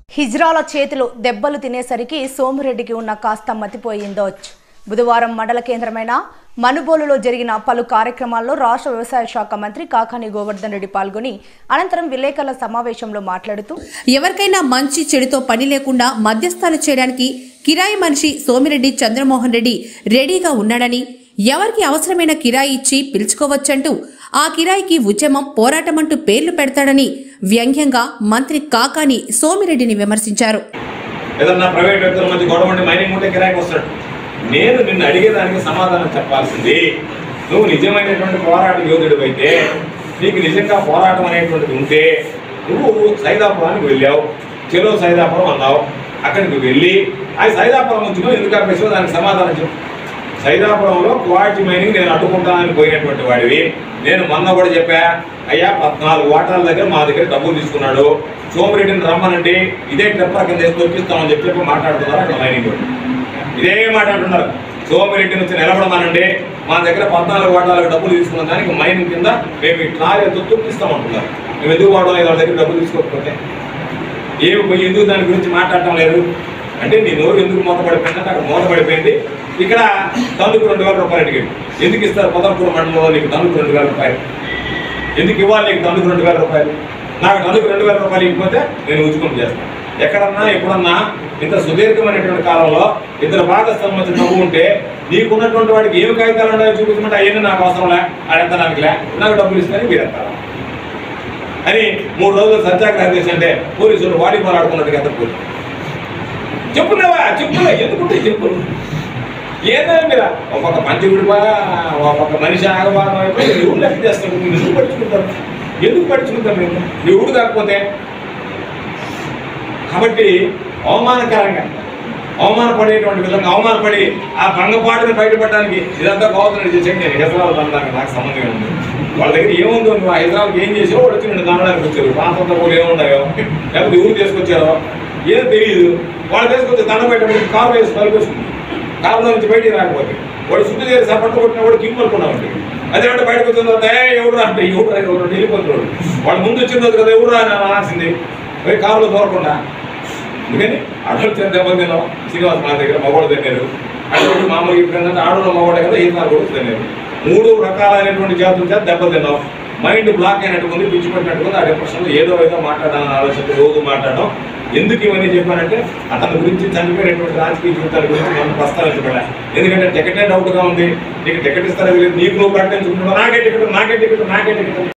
హిజ్రాల చేతిలో దెబ్బలు తినేసరికి సోమిరెడ్డికి ఉన్న కాస్త మతిపోయిందోచ్. బుధవారం మండల కేంద్రమైన మనుబోలులో జరిగిన పలు కార్యక్రమాల్లో రాష్ట్ర వ్యవసాయ శాఖ మంత్రి కాకాని గోవర్ధన్ రెడ్డి పాల్గొని అనంతరం విలేకరుల సమావేశంలో మాట్లాడుతూ ఎవరికైనా మంచి చెడుతో పని లేకుండా మధ్యస్థాలు చేయడానికి కిరాయి మనిషి సోమిరెడ్డి చంద్రమోహన్ రెడ్డి రెడీగా ఉన్నాడని, ఎవరికి అవసరమైన కిరాయి ఇచ్చి పిలుచుకోవచ్చంటూ ఆ కిరాయికి ఉద్యమం పోరాటమంటూ పేర్లు పెడతాడని వ్యంగ్యంగా మంత్రి కాకాని సోమిరెడ్డిని విమర్శించారు. నేను నిన్ను అడిగేదానికి సమాధానం చెప్పాల్సింది, నువ్వు నిజమైనటువంటి పోరాట యోధుడు అయితే, నీకు నిజంగా పోరాటం అనేటువంటిది ఉంటే నువ్వు సైదాపురానికి వెళ్ళావు, చెలో సైదాపురం అన్నావు. అక్కడికి వెళ్ళి ఆ సైదాపురం వచ్చినా ఎందుకు ఆపేసావు, దానికి సమాధానం చెప్పు. సైదాపురంలో క్వాలిటీ మైనింగ్ నేను అడ్డుకుంటానని పోయినటువంటి వాడివి. నేను మొన్న కూడా చెప్పా, అయ్యా 14 వాటాల దగ్గర మా దగ్గర డబ్బులు తీసుకున్నాడు, సోమిరెడ్డిని రమ్మనండి, ఇదే టెంపర్ కింద వేసి తొక్కిస్తామని చెప్పి మాట్లాడుతున్నారు. అక్కడ మైనింగ్ కూడా ఇదే మాట్లాడుతున్నారు. సోమిరెడ్డిని వచ్చి నిలబడమానండి, మా దగ్గర 14 వాటాలకు డబ్బులు తీసుకున్న దానికి మైనింగ్ కింద మేము ఇట్లా తొక్కిస్తామంటున్నారు. మేము ఎందుకు వాడడం లేదు, వాళ్ళ దగ్గర డబ్బులు తీసుకోకపోతే ఏమి పోయి ఎందుకు దాని గురించి మాట్లాడటం లేదు అంటే నీ నోరు ఎందుకు మూతపడిపోయిందంటే అక్కడ మూతపడిపోయింది. ఇక్కడ టన్నుకు 2000 రూపాయలు అడిగాడు. ఎందుకు ఇస్తారు పొదలపూర్ మండలంలో నీకు టన్నుకు 2000 రూపాయలు? ఎందుకు ఇవ్వాలి నీకు టన్నుకు 2000 రూపాయలు? నాకు టన్నుకు 2000 రూపాయలు ఇవ్వకపోతే నేను ఉద్యమం చేస్తాను. ఎక్కడన్నా ఎప్పుడన్నా ఇంత సుదీర్ఘమైనటువంటి కాలంలో ఇద్దరు భాగస్వామ్యం మధ్య డబ్బు ఉంటే నీకున్నటువంటి వాడికి ఏమి కాగితాలు ఉన్నాయో చూపించమంటే అవన్నీ నాకు అవసరంలే, ఆడెత్తడానికిలే, నాకు డబ్బులు ఇస్తారని మీరు ఎత్తారా అని 3 రోజులు సత్యాగ్రహం చేసంటే పోలీసులు వాడి పోరాడుకున్నట్టుగా ఎంత పోలీసు చెప్పున్నావా? చెప్పులే ఎందుకుంటే చెప్పులు ఏదైనా మీరు ఒక్కొక్క పంచి విడిపోగా ఒక్కొక్క మనిషి ఆగబాగం అయిపోయి ఎవరు లెక్క చేస్తారు. మీరు ఎందుకు పడుచుకుంటారు మీరు ఎవడు కాకపోతే? కాబట్టి అవమానపడేటువంటి విధంగా అవమానపడి ఆ భంగపాటుని బయటపడడానికి ఇదంతా గవర్నమెంట్ చేసేది. నేను హైదరాబాద్ అనడానికి నాకు సంబంధం ఉంది. వాళ్ళ దగ్గర ఏముందో, నువ్వు హైదరాబాద్కి ఏం చేసావో వాడు వచ్చి నేను దానడానికి వచ్చారు. ప్రాంతంతో కూడా ఏముండాయో లేకపోతే ఊరు తీసుకొచ్చారో ఏదో తెలియదు. వాళ్ళు తీసుకొచ్చి దండ పెట్టబడి కారు వేసి కలిపేసుకుంది. కారులో నుంచి బయటికి రాకపోతే వాడు శుద్ధి చేసి పట్టు కొట్టిన వాడు కింగ్ అనుకున్నామండి. అదేమంటే బయటకు వచ్చిన తర్వాత ఎవరు అంటే ఎవరు వెళ్ళిపోతున్నాడు. వాడు ముందు వచ్చిన రోజు కదా ఎవరు అని అనాల్సింది, పోయి కారులో దూరకుండా. అందుకని అడవులు దెబ్బలు తిన్నాం. శ్రీనివాస్ మా దగ్గర మగవాడు తిన్నారు. అడవులు మామూలుగా ఇప్పుడు ఏంటంటే ఆడలో మగవాడే కదా, ఈసారి కూడా తిన్నారు. 3 రకాలైనటువంటి జాతుల చేత దెబ్బలు తిన్నాం. మైండ్ బ్లాక్ అయినట్టుకుంది, పిచ్చి పెట్టినట్టుకుంది. ఆ డిప్రెషన్లో ఏదో మాట్లాడాలని ఆలోచన రోజు మాట్లాడడం. ఎందుకు ఇవన్నీ చెప్పానంటే అతని గురించి చనిపోయినటువంటి రాజకీయ జీవితాల గురించి మనం ప్రస్తావించబడా. ఎందుకంటే టికెటే డౌట్గా ఉంది. నీకు టికెట్ ఇస్తారా? నీకు నువ్వు ప్రకటించుకుంటున్నావు, నాకే టికెట్